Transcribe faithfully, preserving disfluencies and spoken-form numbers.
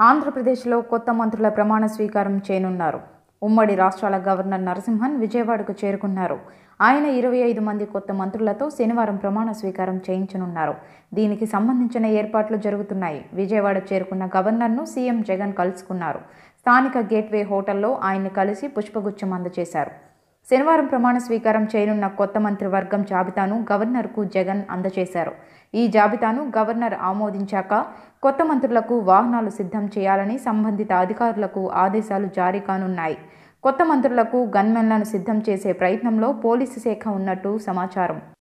ఆంధ్రప్రదేశ్లో కొత్త మంత్రుల ప్రమాణ స్వీకారం చేయనున్నారు. ఉమ్మడి రాష్ట్రాల గవర్నర్ నరసింహన్ విజయవాడకు చేరుకున్నారు. ఆయన ఇరవై ఐదు మంది కొత్త మంత్రులతో శనివారం ప్రమాణ స్వీకారం చేయించనున్నారు. దీనికి సంబంధించిన ఏర్పాట్లు జరుగుతున్నాయి. విజయవాడ చేరుకున్న గవర్నర్ను సీఎం జగన్ కలుసుకున్నారు. స్థానిక గేట్వే హోటల్లో ఆయన్ని కలిసి పుష్పగుచ్చం అందజేశారు. శనివారం ప్రమాణ స్వీకారం చేయనున్న కొత్త మంత్రివర్గం జాబితాను గవర్నర్కు జగన్ అందజేశారు. ఈ జాబితాను గవర్నర్ ఆమోదించాక కొత్త మంత్రులకు వాహనాలు సిద్ధం చేయాలని సంబంధిత అధికారులకు ఆదేశాలు జారీ కానున్నాయి. కొత్త మంత్రులకు గన్మెన్లను సిద్ధం చేసే ప్రయత్నంలో పోలీసు శాఖ ఉన్నట్టు సమాచారం.